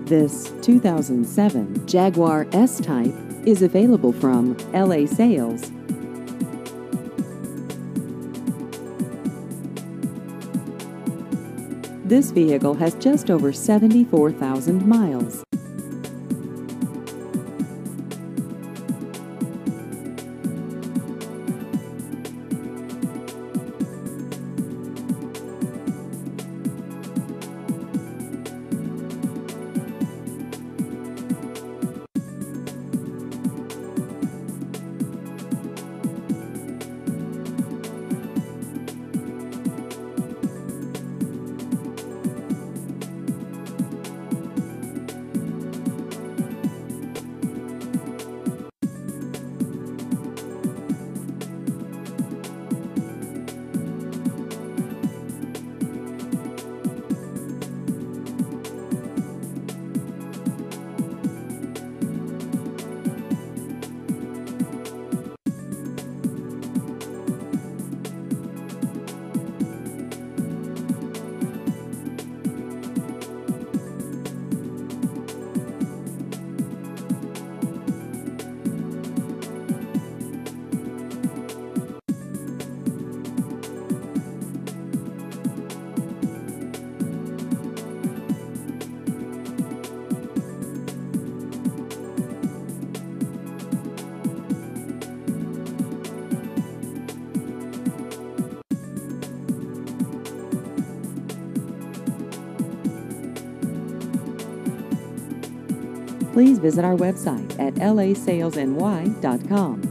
This 2007 Jaguar S-Type is available from LA Sales. This vehicle has just over 74,000 miles. Please visit our website at lasalesny.com.